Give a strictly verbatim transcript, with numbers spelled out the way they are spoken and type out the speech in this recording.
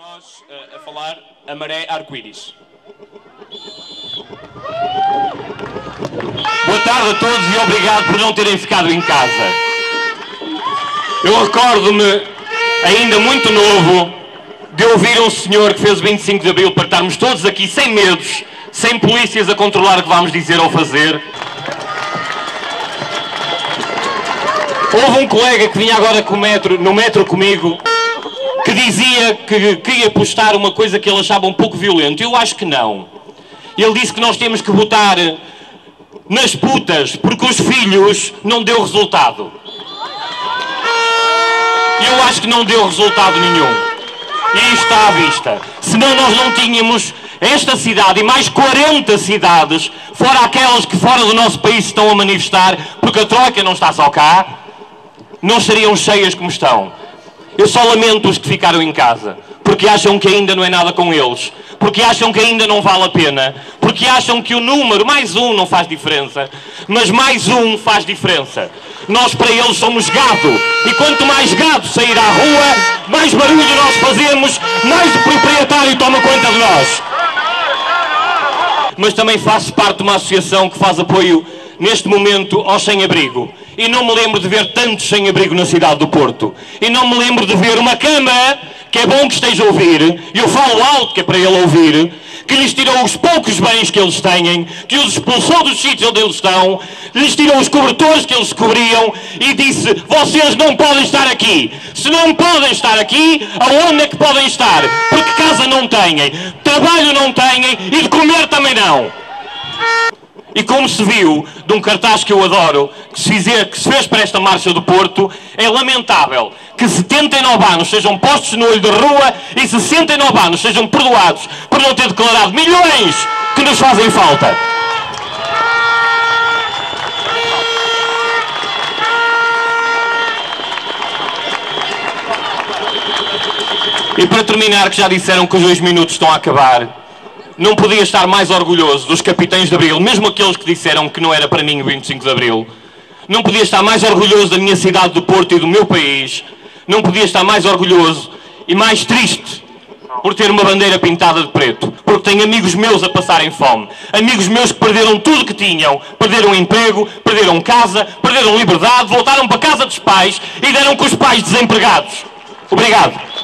nós uh, a falar a maré arco-íris. Boa tarde a todos e obrigado por não terem ficado em casa. Eu recordo-me, ainda muito novo, de ouvir um senhor que fez o vinte e cinco de Abril para estarmos todos aqui sem medos, sem polícias a controlar o que vamos dizer ou fazer. Houve um colega que vinha agora com o metro, no metro comigo, que dizia que queria postar uma coisa que ele achava um pouco violento. Eu acho que não. Ele disse que nós temos que votar nas putas, porque os filhos não deu resultado. Eu acho que não deu resultado nenhum. E isto está à vista. Senão nós não tínhamos esta cidade e mais quarenta cidades, fora aquelas que fora do nosso país estão a manifestar, porque a Troika não está só cá, não estariam cheias como estão. Eu só lamento os que ficaram em casa, porque acham que ainda não é nada com eles, porque acham que ainda não vale a pena, porque acham que o número, mais um, não faz diferença, mas mais um faz diferença. Nós para eles somos gado, e quanto mais gado sair à rua, mais barulho nós fazemos, mais o proprietário toma conta de nós. Mas também faço parte de uma associação que faz apoio, neste momento, aos sem-abrigo. E não me lembro de ver tantos sem-abrigo na cidade do Porto. E não me lembro de ver uma Câmara, que é bom que esteja a ouvir, e eu falo alto que é para ele ouvir, que lhes tirou os poucos bens que eles têm, que os expulsou dos sítios onde eles estão, lhes tirou os cobertores que eles cobriam e disse: vocês não podem estar aqui. Se não podem estar aqui, aonde é que podem estar? Porque casa não têm, trabalho não têm e de comer também não. E como se viu de um cartaz que eu adoro, que se, fizer, que se fez para esta marcha do Porto, é lamentável que setenta e nove anos sejam postos no olho da rua e sessenta e nove anos sejam perdoados por não ter declarado milhões que nos fazem falta. E para terminar, que já disseram que os dois minutos estão a acabar, não podia estar mais orgulhoso dos capitães de Abril, mesmo aqueles que disseram que não era para mim o vinte e cinco de Abril. Não podia estar mais orgulhoso da minha cidade do Porto e do meu país. Não podia estar mais orgulhoso e mais triste por ter uma bandeira pintada de preto. Porque tenho amigos meus a passarem fome. Amigos meus que perderam tudo que tinham. Perderam emprego, perderam casa, perderam liberdade, voltaram para a casa dos pais e deram com os pais desempregados. Obrigado.